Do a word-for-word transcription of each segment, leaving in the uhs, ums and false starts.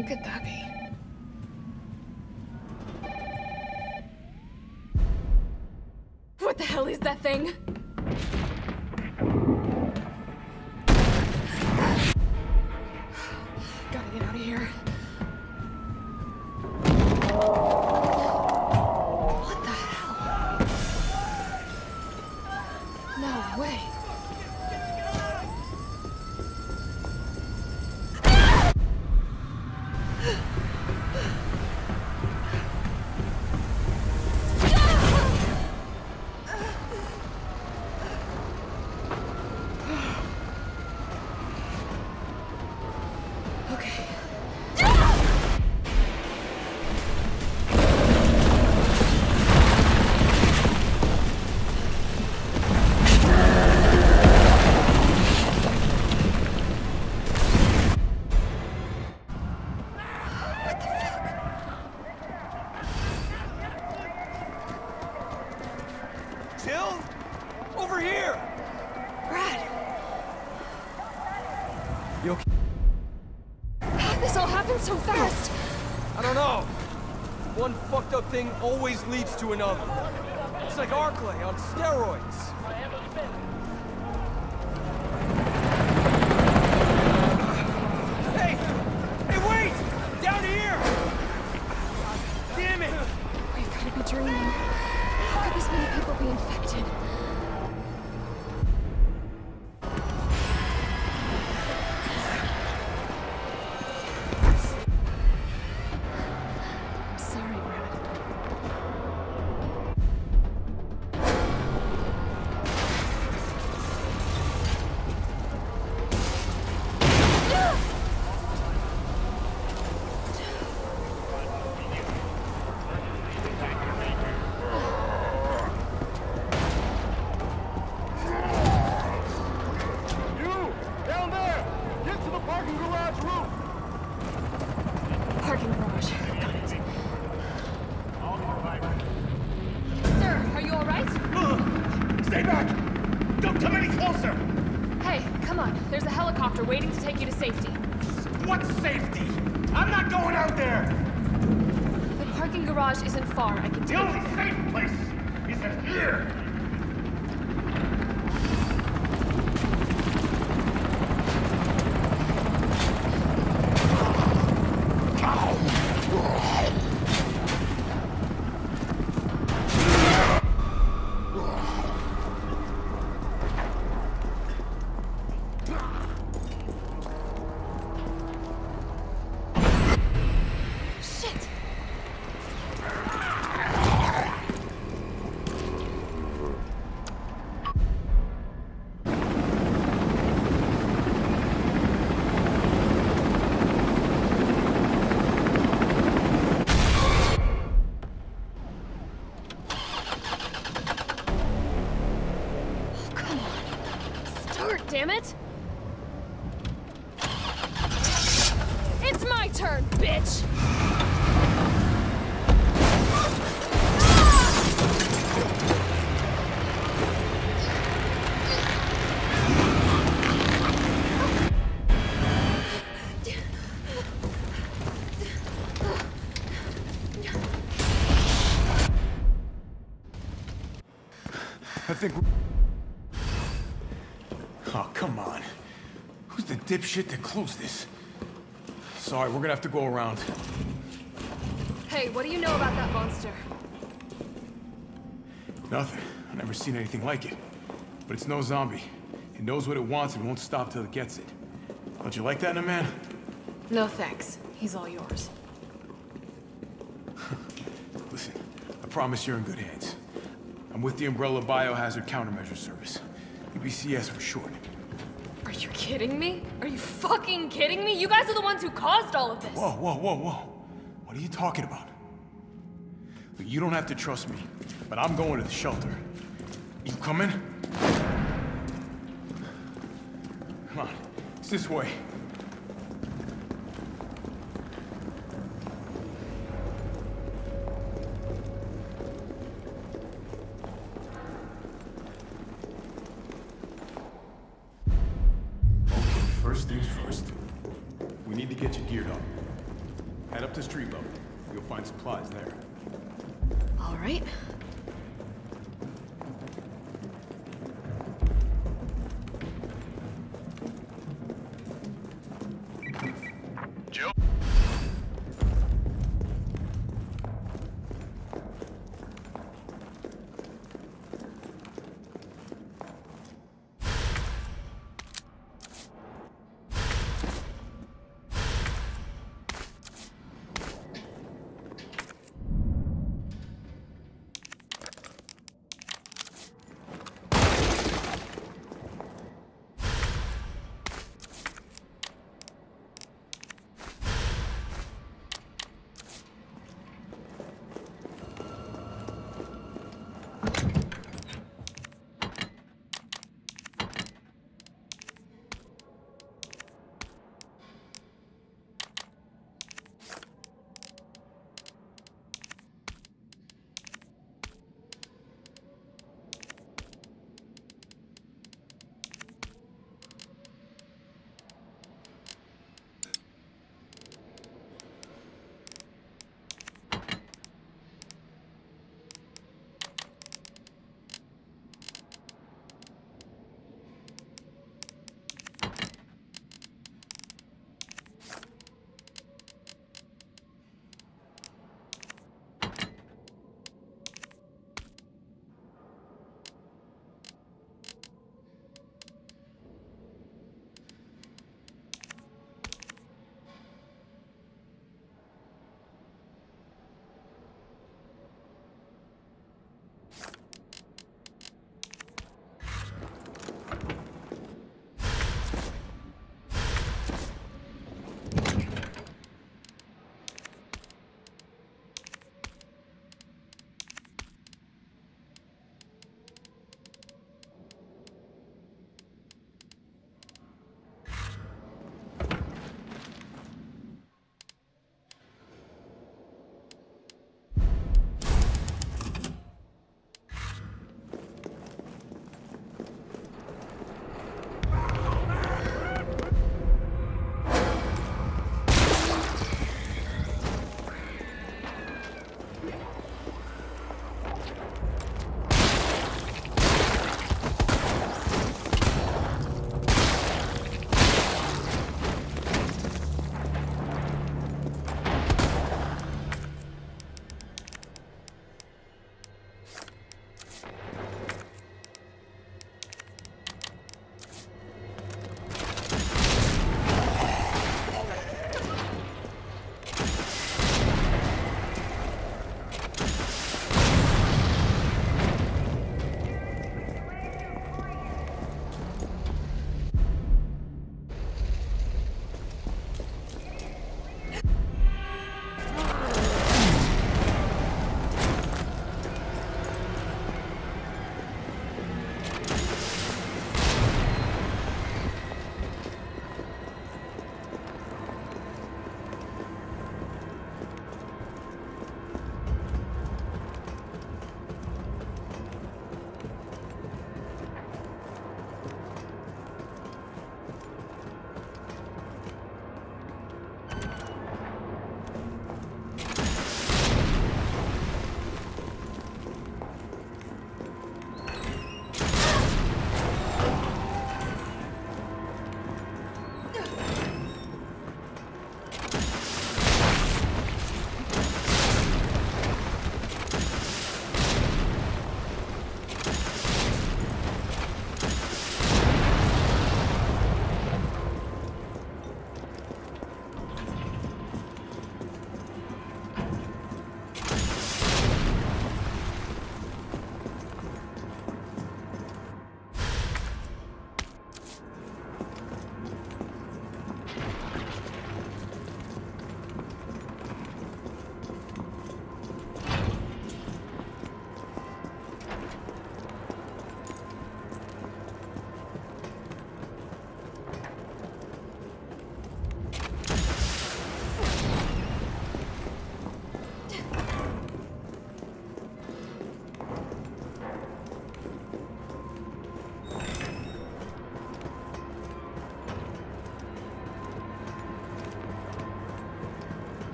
Who could that be? What the hell is that thing? Gotta get out of here. What the hell? No way. So fast! I don't know. One fucked up thing always leads to another. It's like Arclay on steroids. Hey! Hey, wait! Down here! Damn it! We've gotta be dreaming. How could this many people be infected? Waiting to take you to safety. What safety? I'm not going out there! The parking garage isn't far. I can The take only you. safe place is in here! Damn it! It's my turn, bitch! I think we're... Oh, come on. Who's the dipshit that closed this? Sorry, we're gonna have to go around. Hey, what do you know about that monster? Nothing. I've never seen anything like it. But it's no zombie. It knows what it wants and won't stop till it gets it. Don't you like that in a man? No thanks. He's all yours. Listen, I promise you're in good hands. I'm with the Umbrella Biohazard Countermeasure Service. U B C S for short. Are you kidding me? Are you fucking kidding me? You guys are the ones who caused all of this! Whoa, whoa, whoa, whoa. What are you talking about? Look, you don't have to trust me, but I'm going to the shelter. You coming? Come on, it's this way. First things first. We need to get you geared up. Head up to street level. You'll find supplies there. All right. Joe?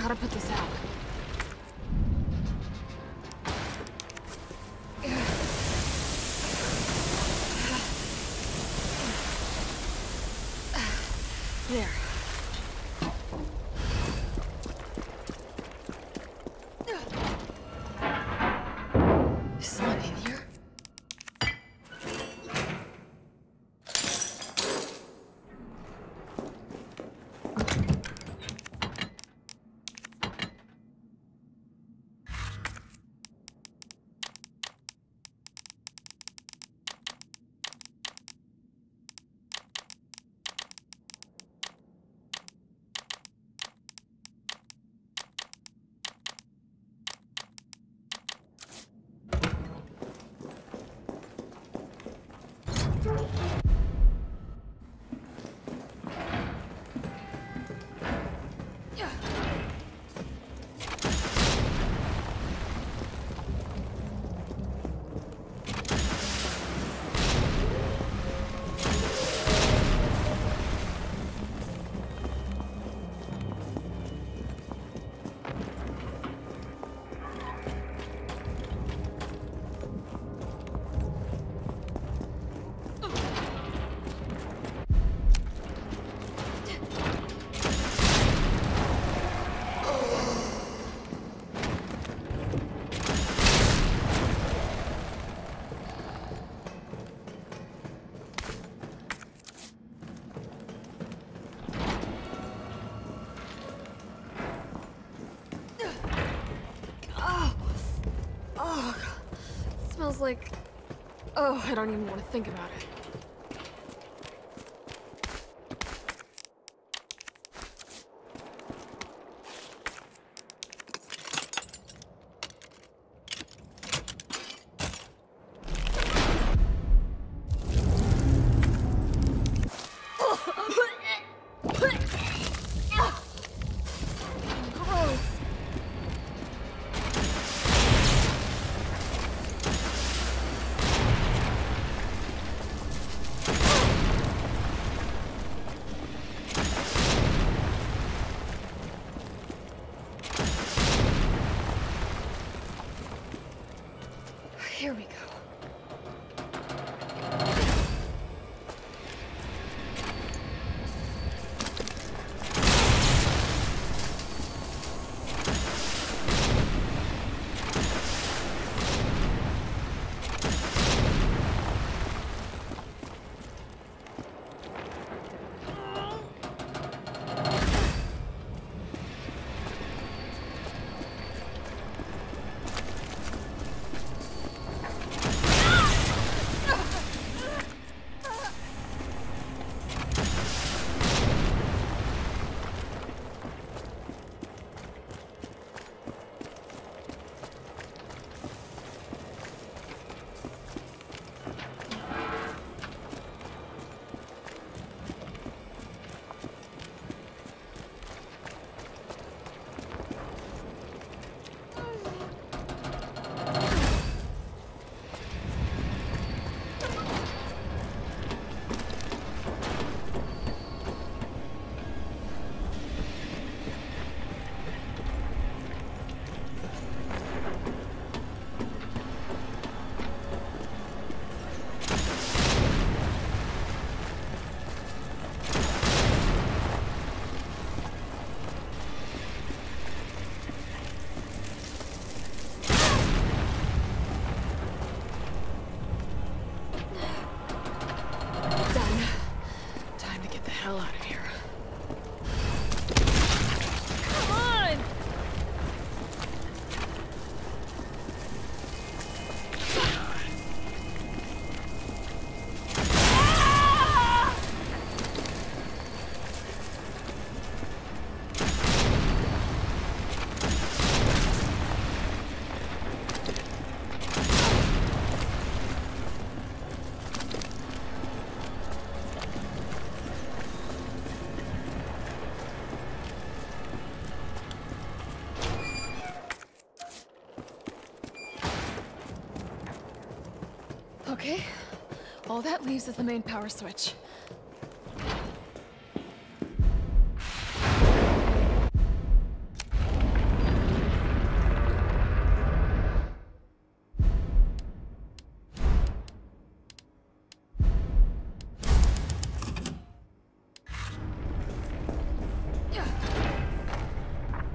to put this out. There. Is someone in here? Smells like... Oh, I don't even want to think about it. Here we go. Okay, all that leaves is the main power switch.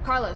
Carlos.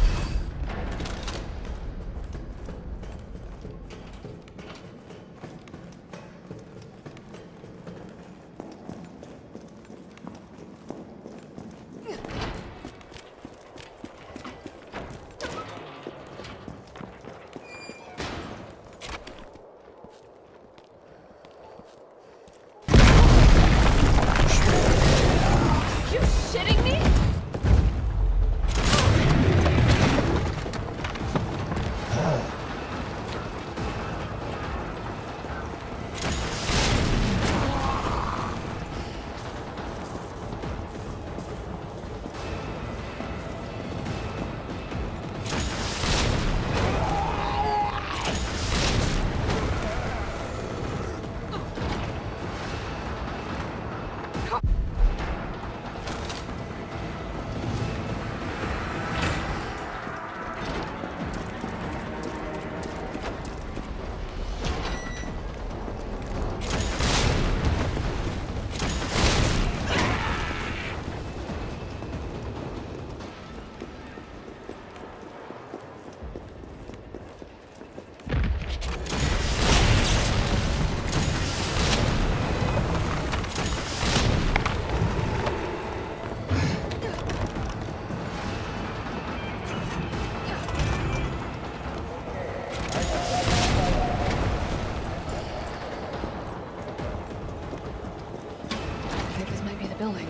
Building.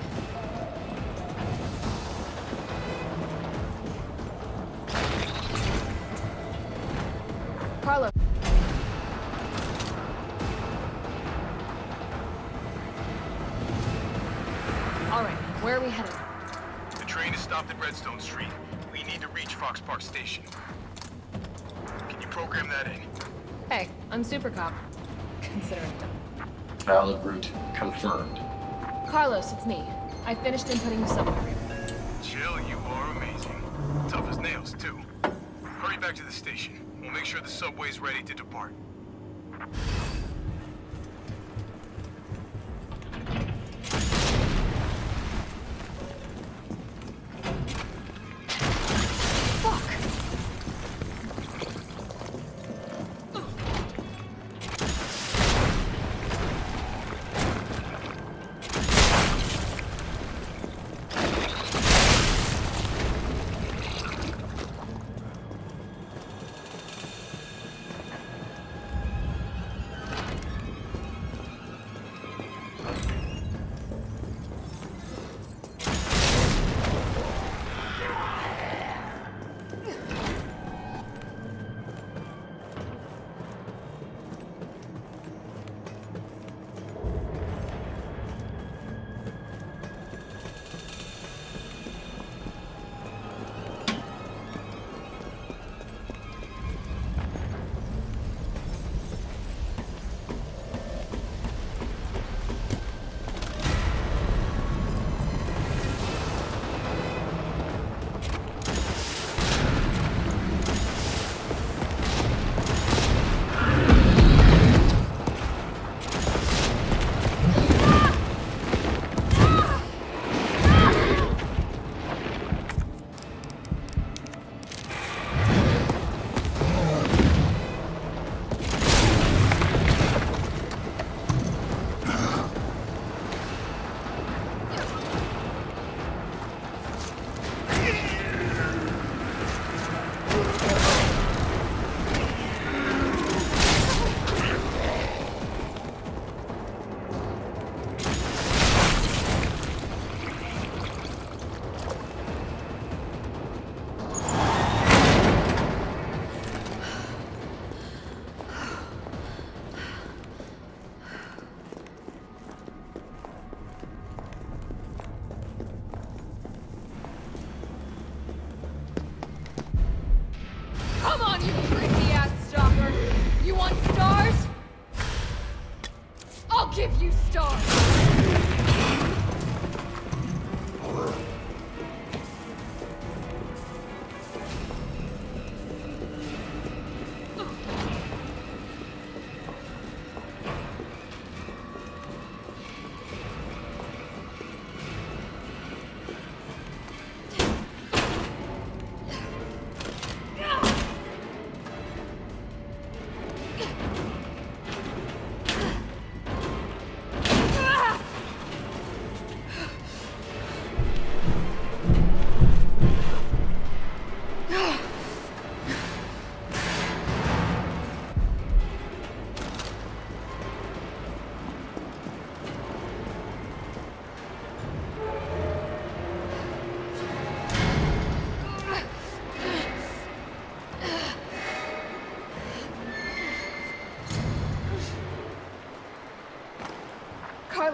Carlo. All right, where are we headed? The train is stopped at Redstone Street. We need to reach Fox Park Station. Can you program that in? Hey, I'm Super Cop. Consider it done. Valid route confirmed. Carlos, it's me. I finished inputting the subway. Jill, you are amazing. Tough as nails, too. Hurry back to the station. We'll make sure the subway's ready to depart.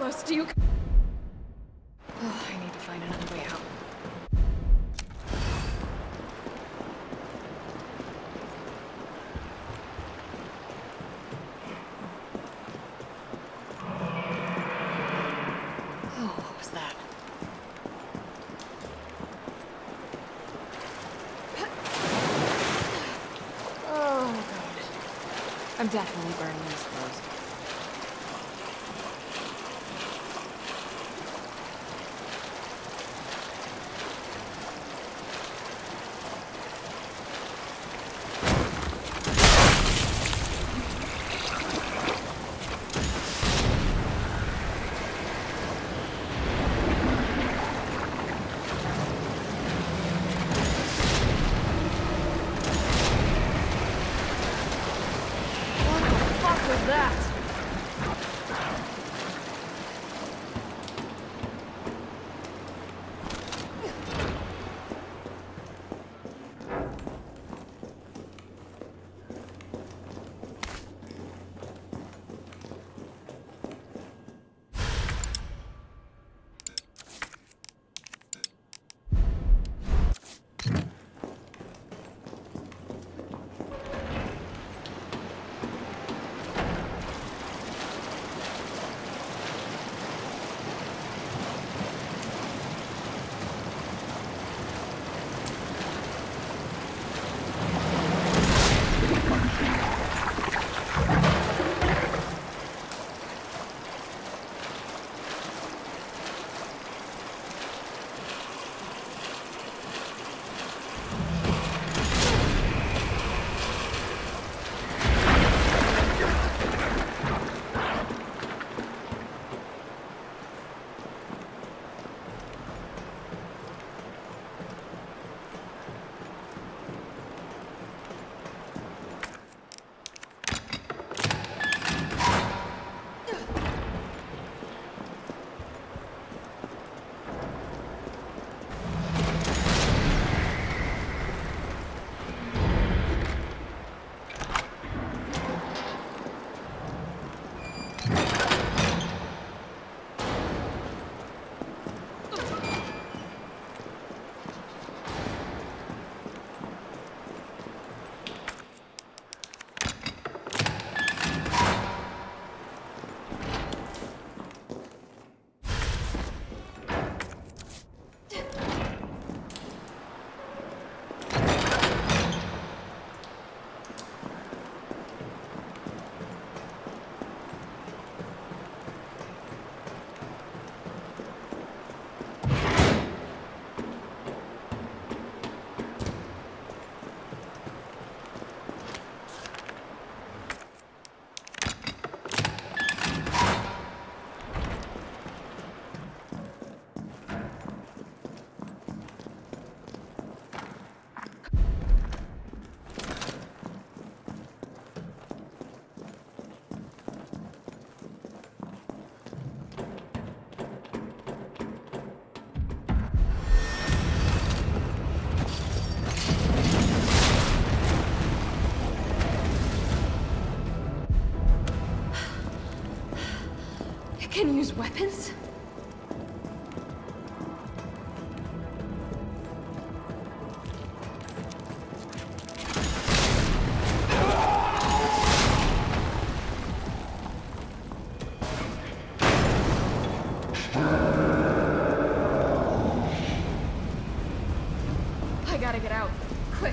close. Do you... Oh, I need to find another way out. Oh, what was that? Oh, God. I'm definitely burning these clothes. Can use weapons? I gotta get out. Quick.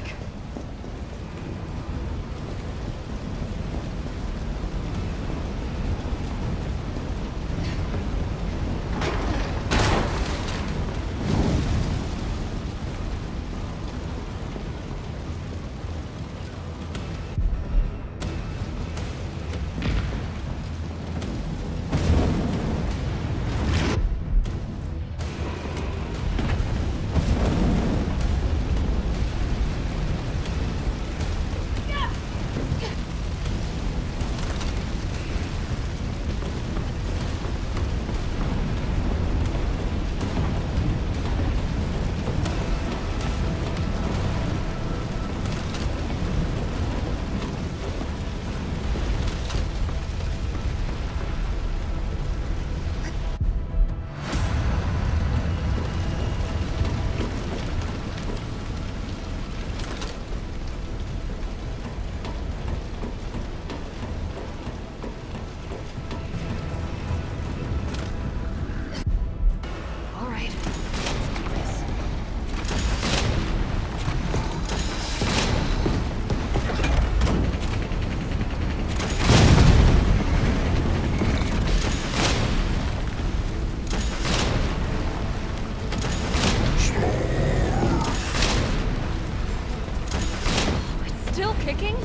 kicking?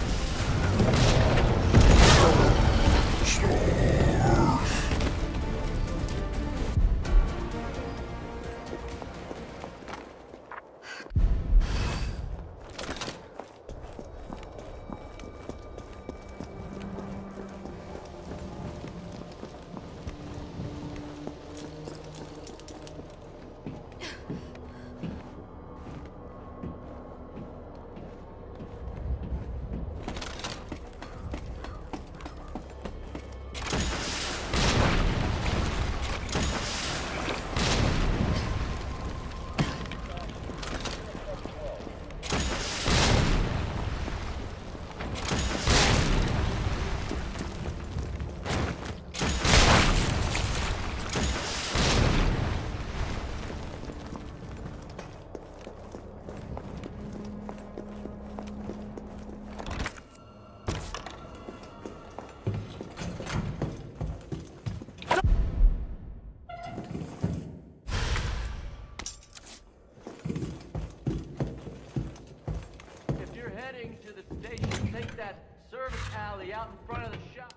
Out in front of the shop.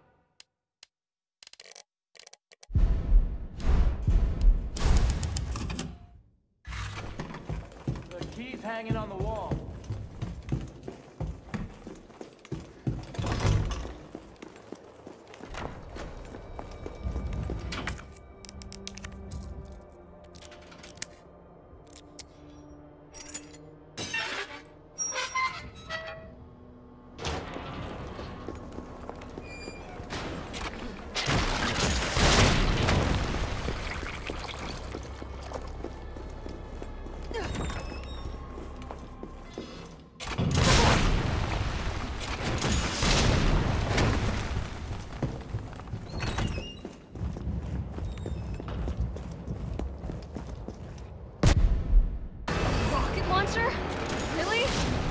The key's hanging on the wall. Really?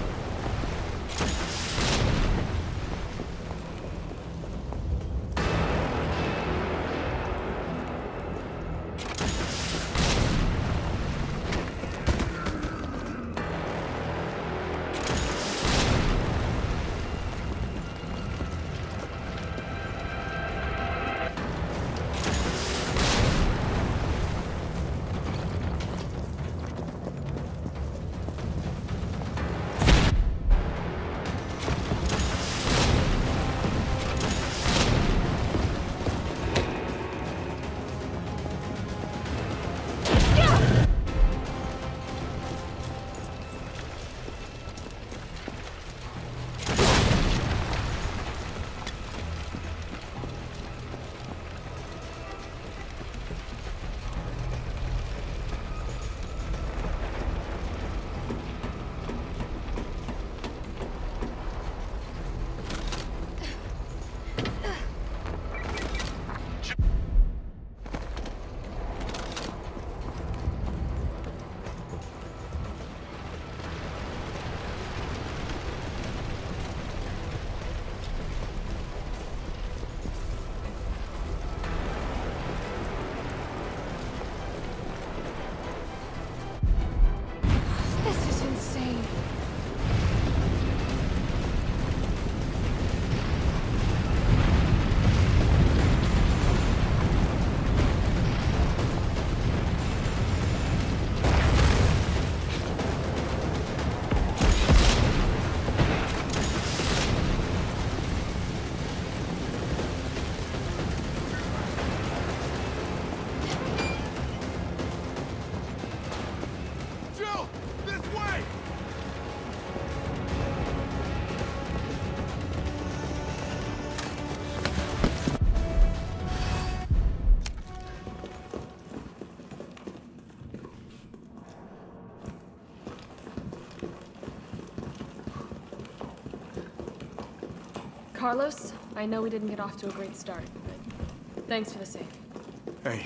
Carlos, I know we didn't get off to a great start, but thanks for the save. Hey.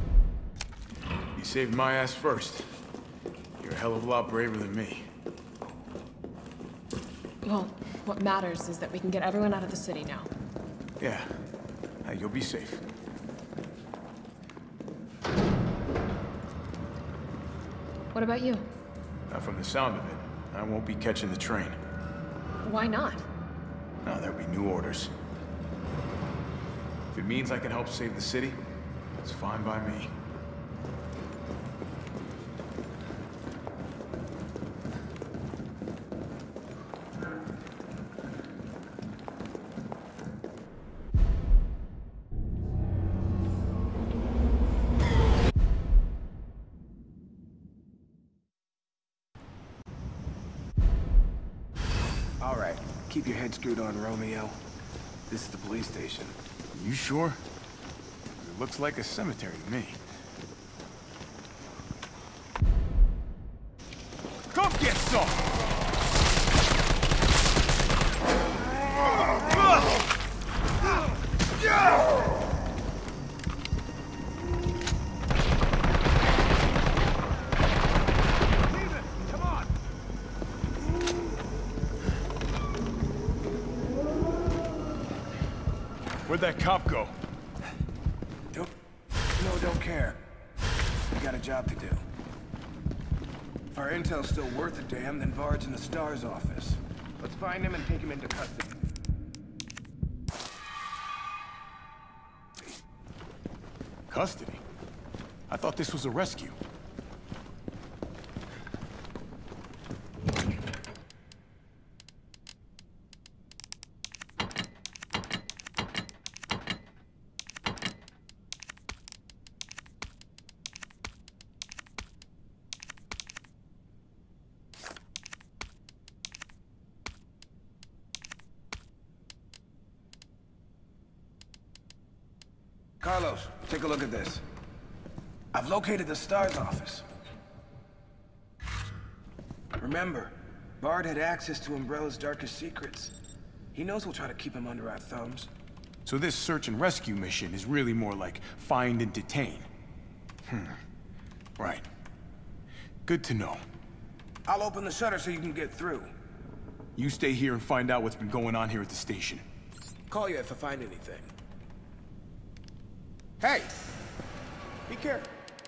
You saved my ass first. You're a hell of a lot braver than me. Well, what matters is that we can get everyone out of the city now. Yeah. Hey, you'll be safe. What about you? Not from the sound of it. I won't be catching the train. Why not? No, there'll be new orders. If it means I can help save the city, it's fine by me. All right, keep your head screwed on, Romeo. This is the police station. You sure? It looks like a cemetery to me. Come get some! Where'd that cop go? Don't... No, don't care. We got a job to do. If our intel's still worth a damn, then Bard's in the STARS office. Let's find him and take him into custody. Custody? I thought this was a rescue. Carlos, take a look at this. I've located the STARS office. Remember, Bard had access to Umbrella's darkest secrets. He knows we'll try to keep him under our thumbs. So this search and rescue mission is really more like find and detain. Hmm. Right. Good to know. I'll open the shutter so you can get through. You stay here and find out what's been going on here at the station. Call you if I find anything. Hey! Be careful.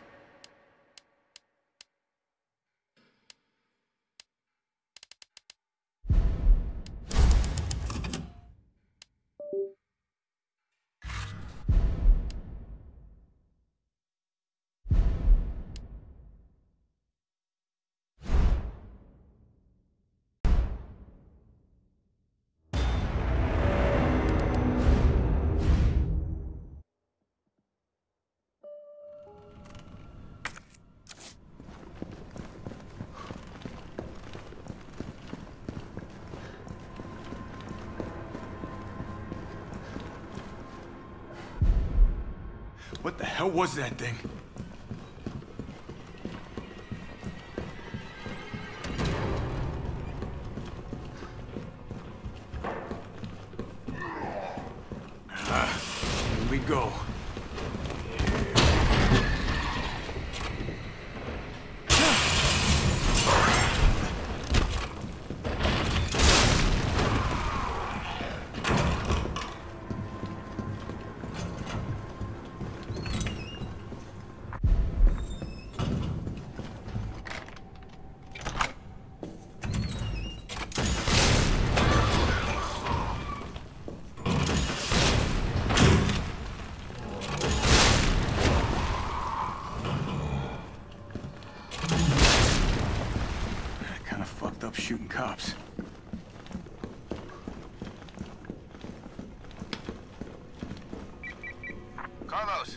What the hell was that thing? Ah, here we go. Shooting cops. Carlos!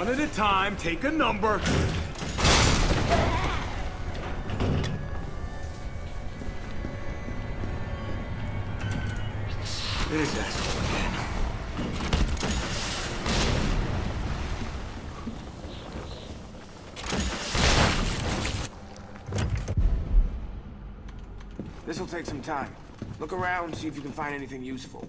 One at a time, take a number. This asshole again. This'll take some time. Look around, see if you can find anything useful.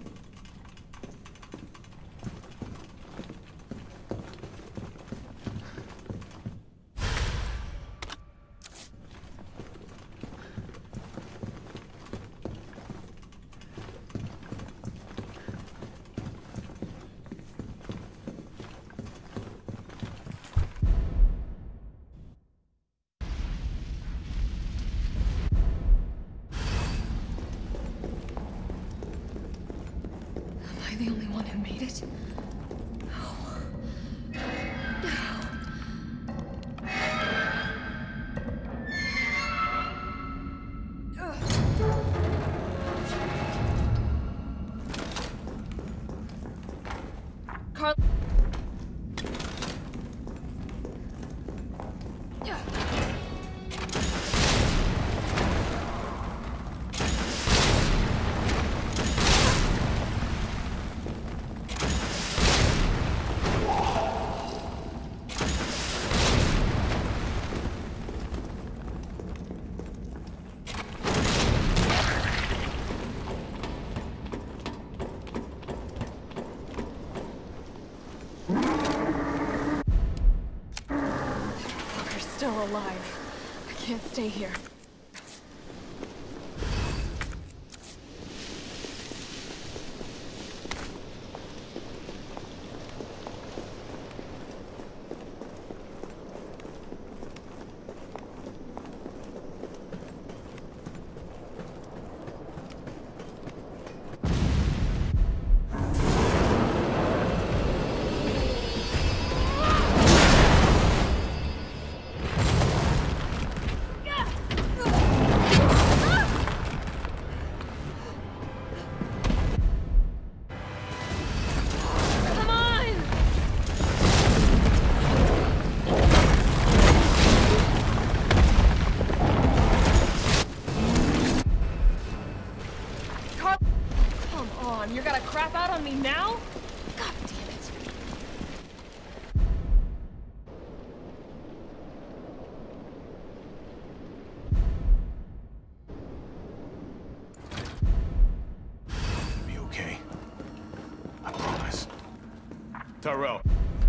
The only one who made it? No. Carl. Still alive. I can't stay here. You're gonna crap out on me now? God damn it. You'll be okay. I promise. Tyrell.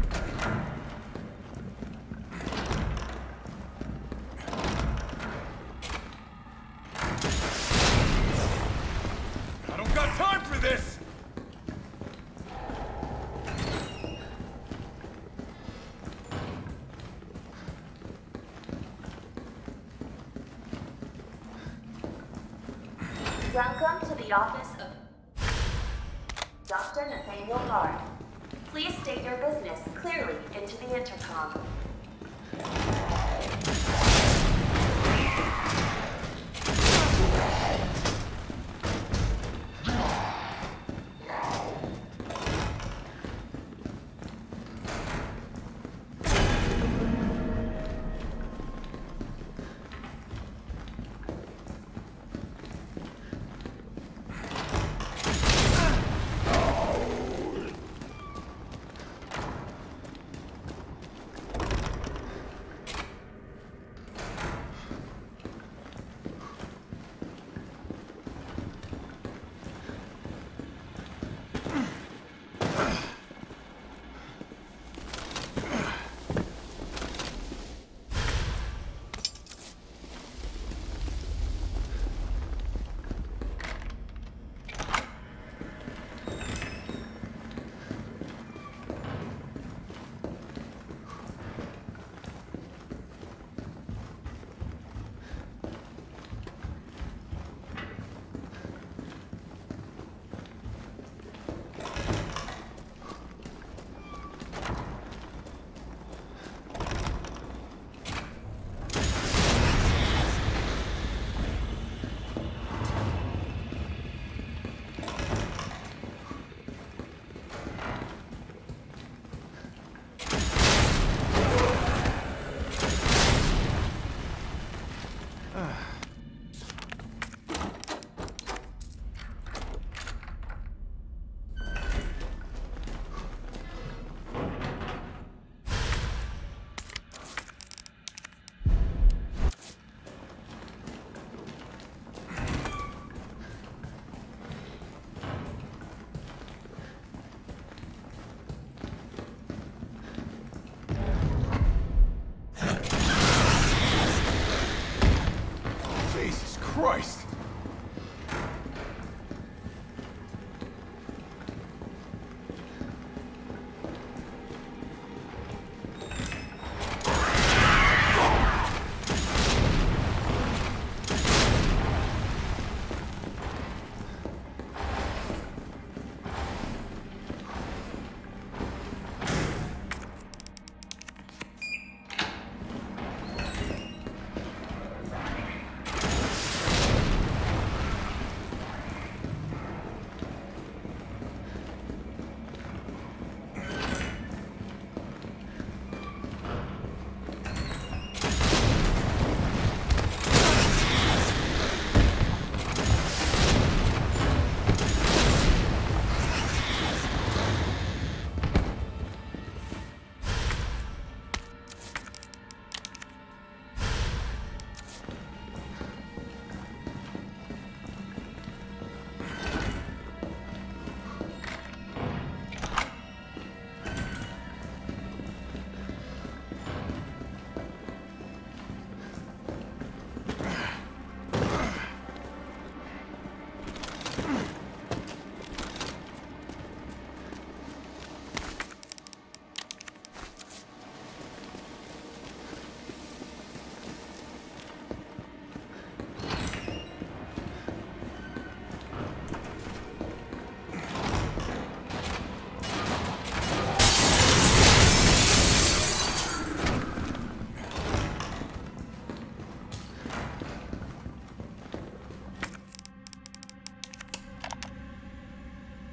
I don't got time for this! Welcome to the office of Doctor Nathaniel Hart. Please state your business clearly into the intercom.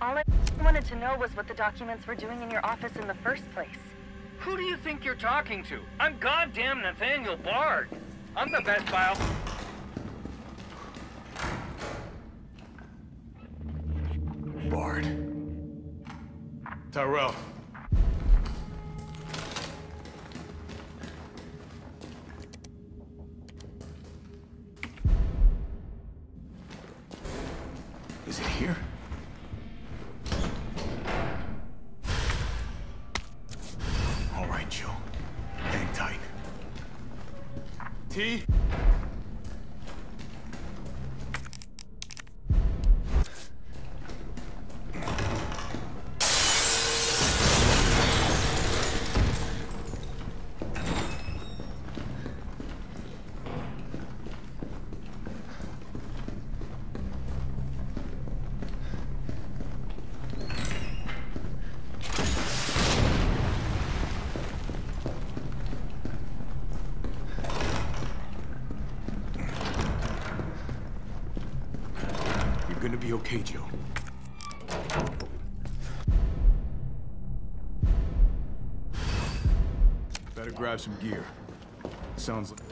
All I wanted to know was what the documents were doing in your office in the first place. Who do you think you're talking to? I'm goddamn Nathaniel Bard. I'm the best bio... Bard. Tyrell. Is it here? All right, Joe. Hang tight. T? You're gonna be okay, Joe. Better grab some gear. Sounds like...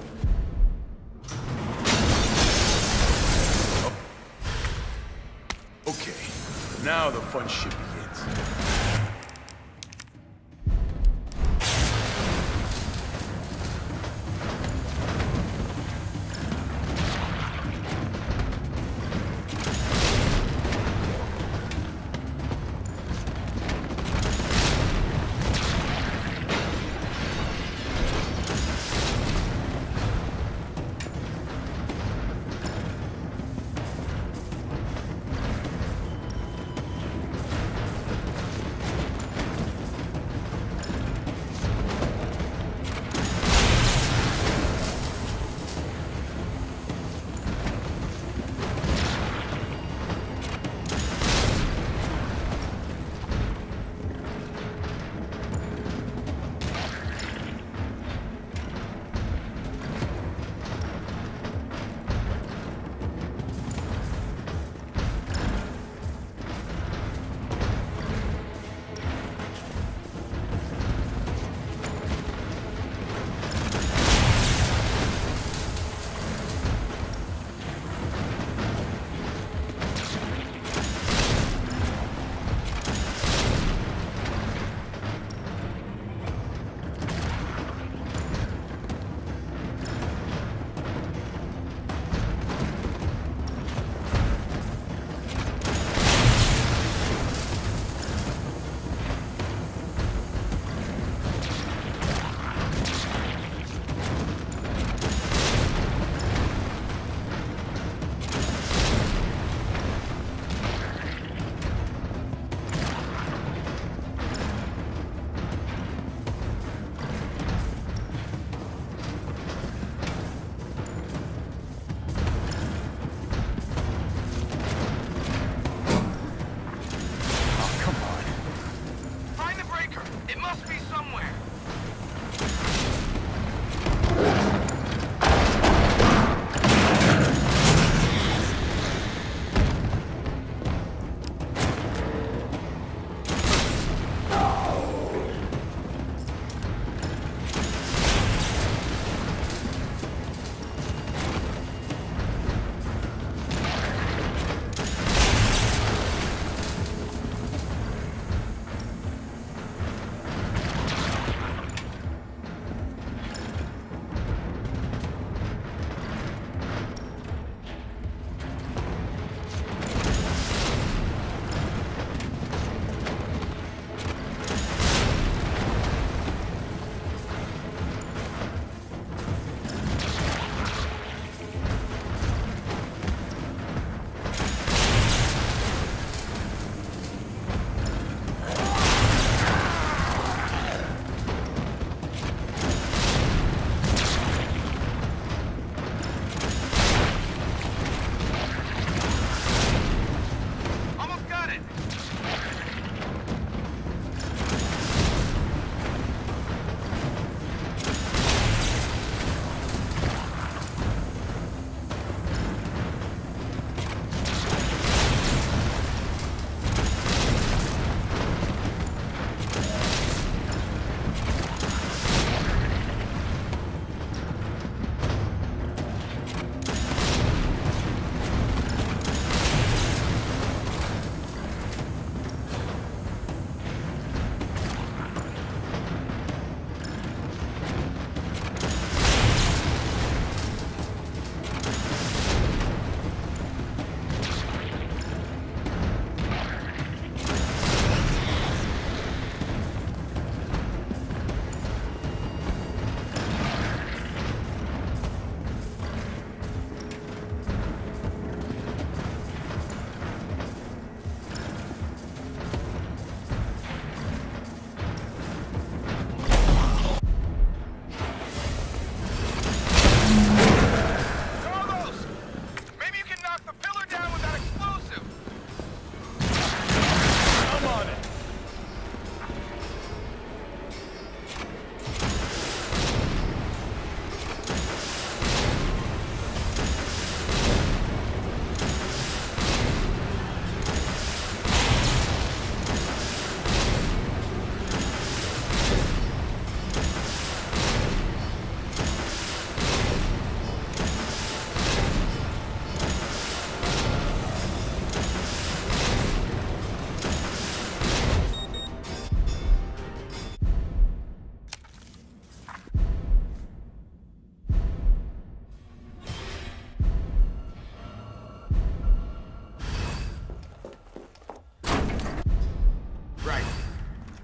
Oh. Okay, now the fun shit begins.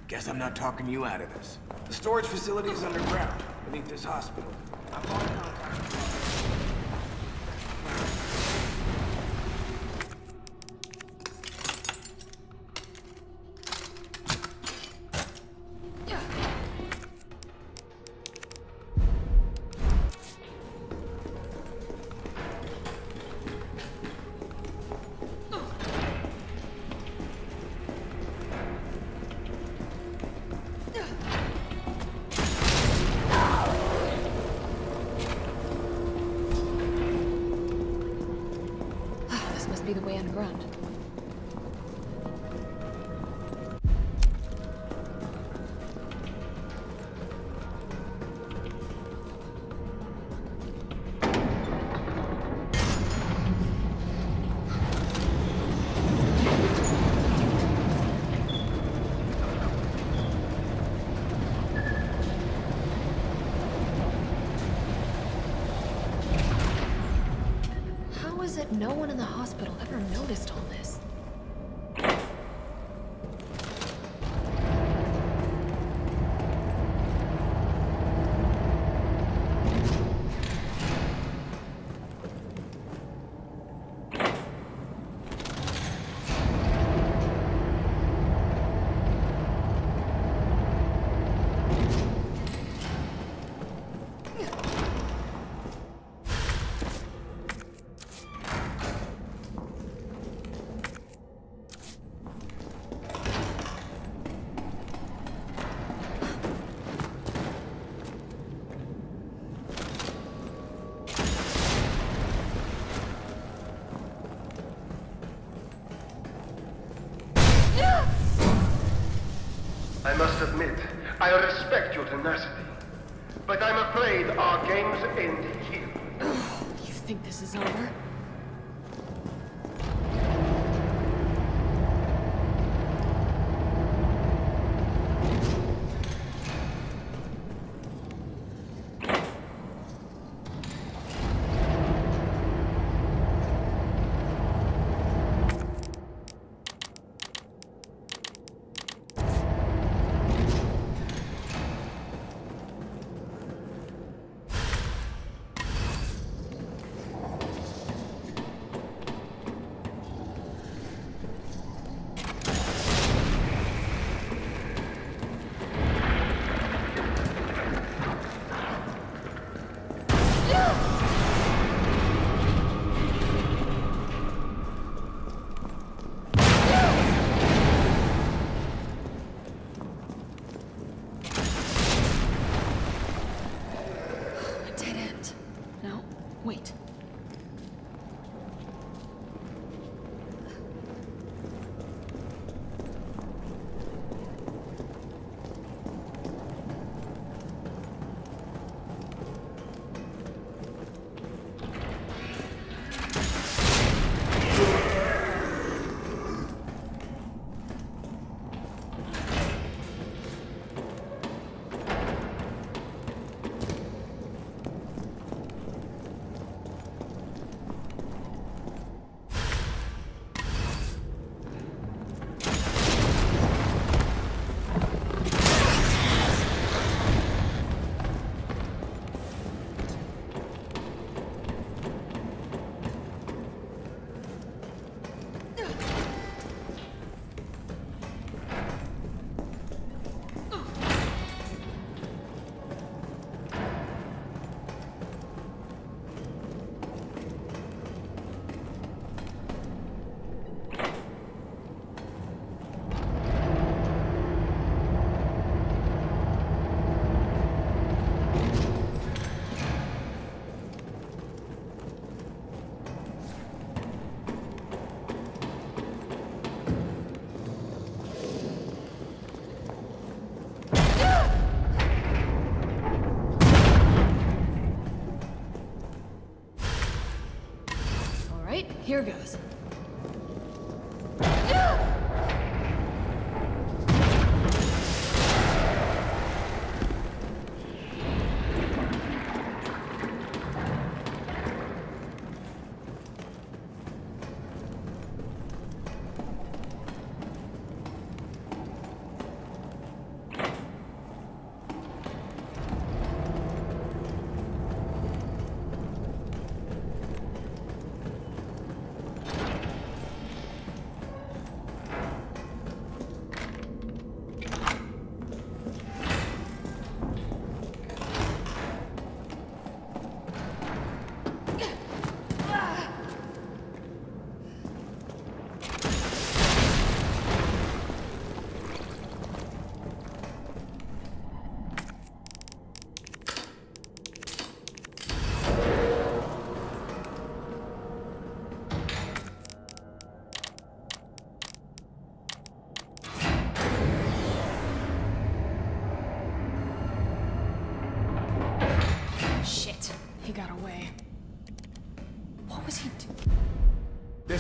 Guess I'm not talking you out of this. The storage facility is underground, beneath this hospital. I'm on contact. Be the way underground. How is it no one in the hospital ever noticed all this? I must admit, I respect your tenacity, but I'm afraid our games end here. You think this is over?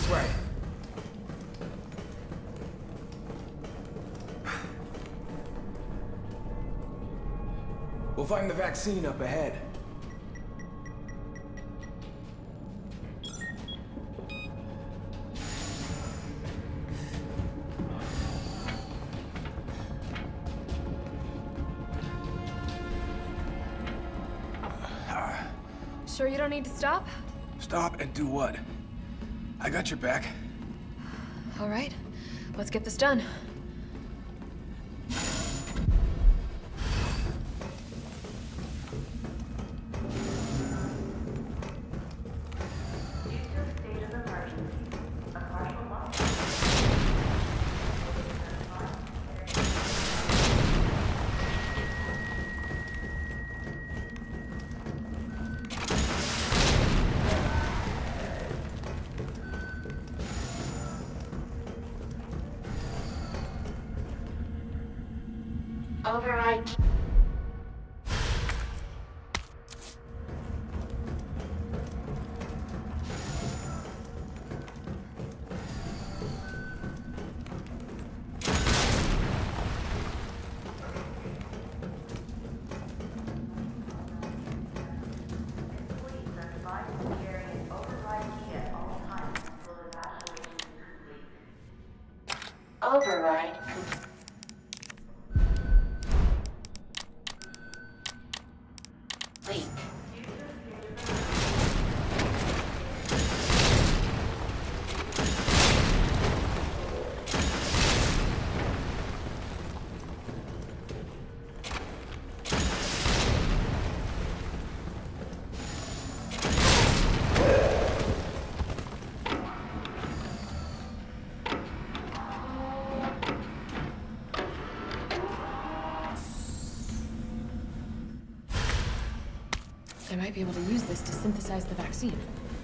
This way. We'll find the vaccine up ahead. Sure you don't need to stop? Stop and do what? I got your back. All right, let's get this done. Override. Override. Leak. I might be able to use this to synthesize the vaccine.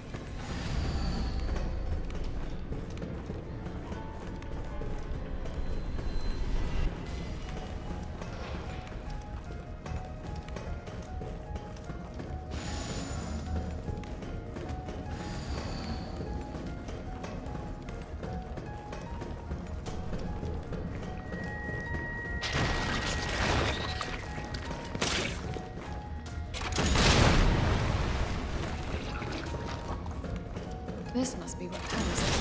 This must be what powers it.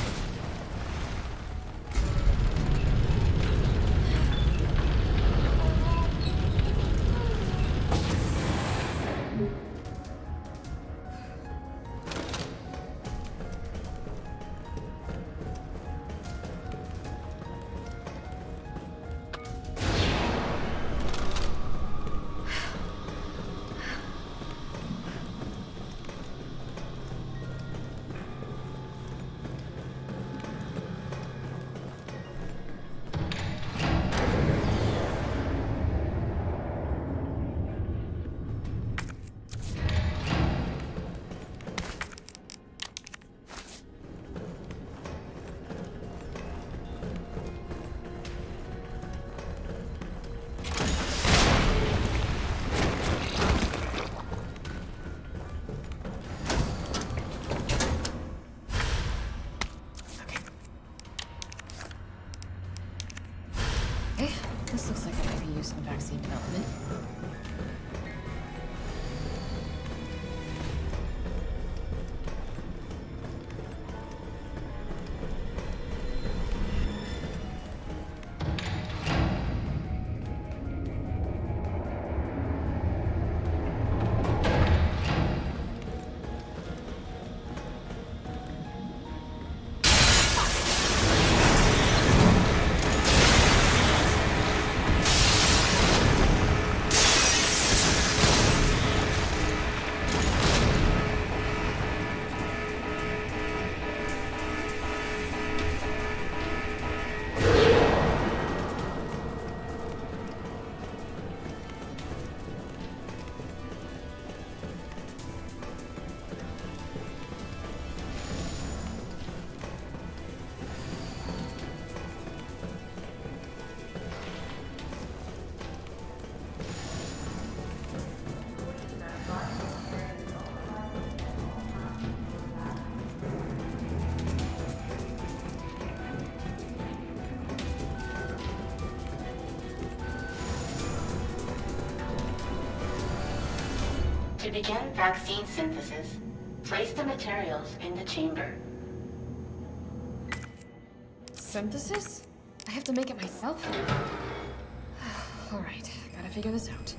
This looks like it might be used in vaccine development. To begin vaccine synthesis, place the materials in the chamber. Synthesis? I have to make it myself? Alright, gotta figure this out.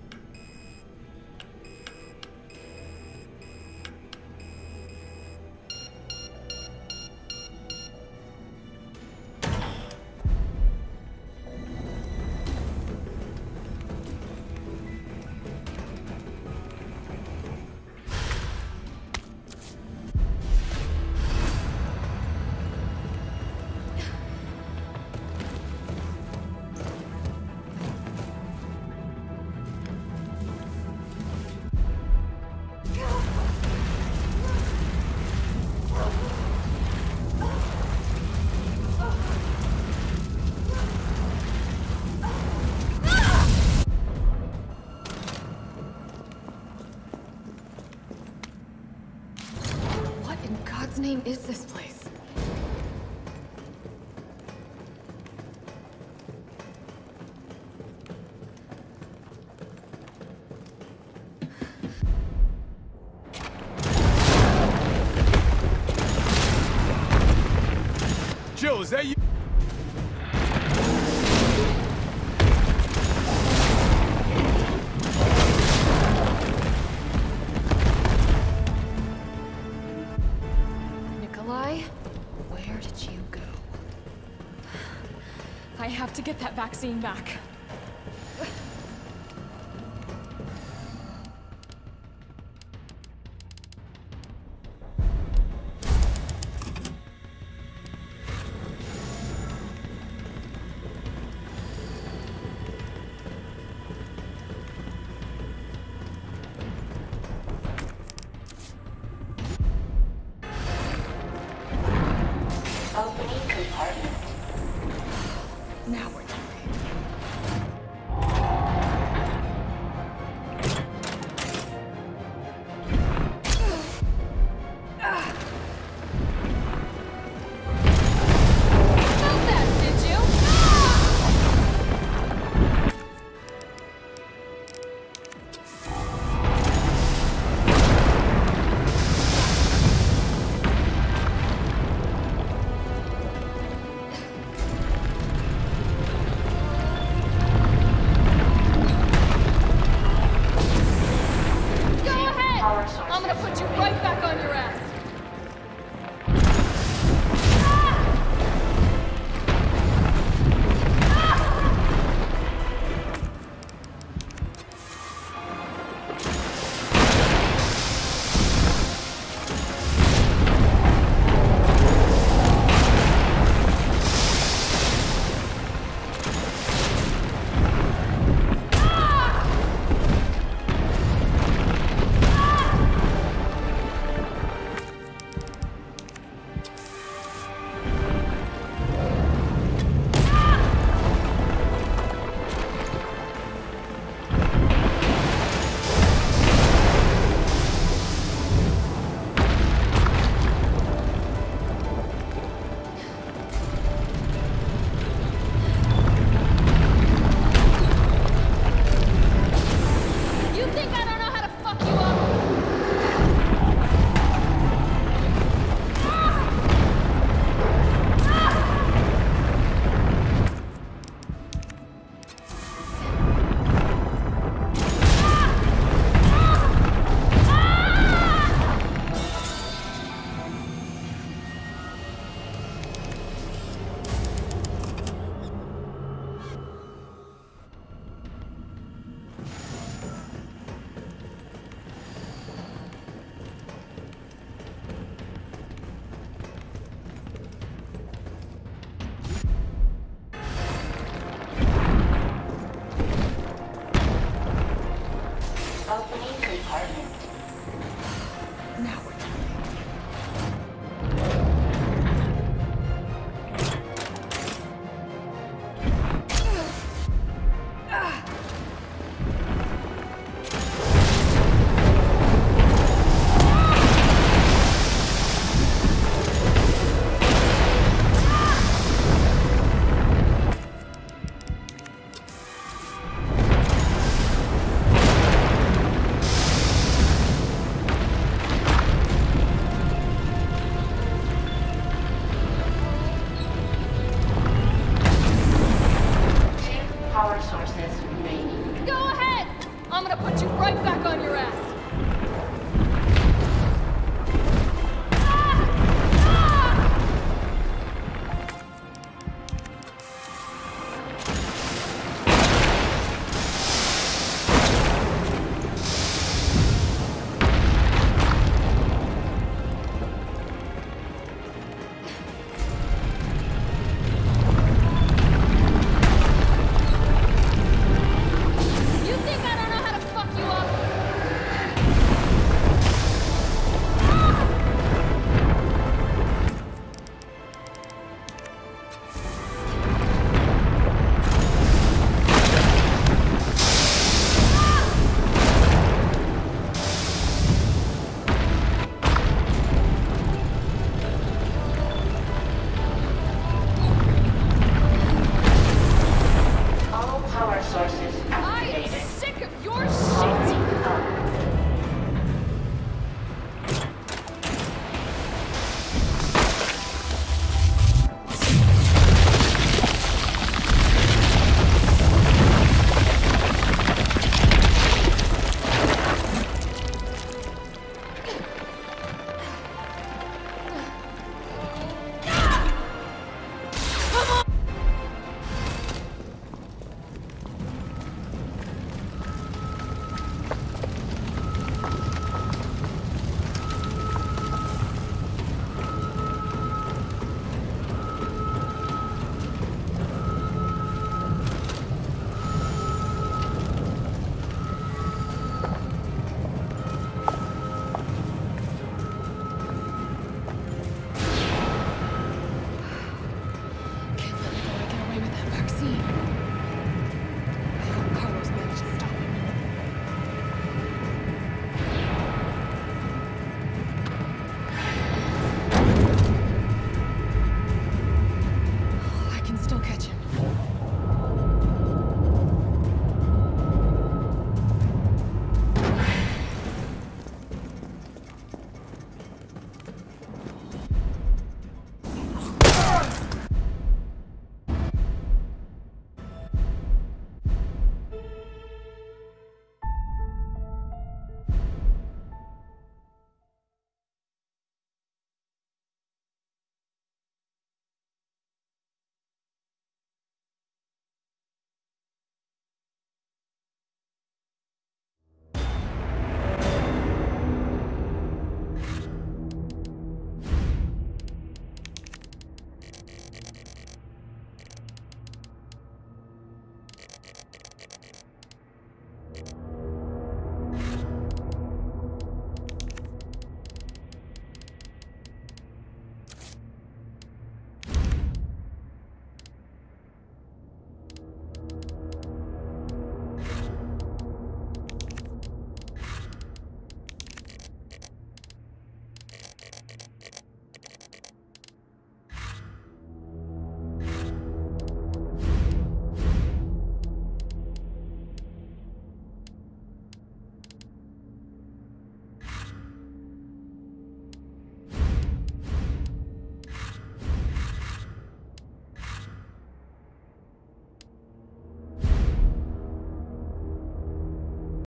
Name is this place? Jill, is that you? Where did you go? I have to get that vaccine back.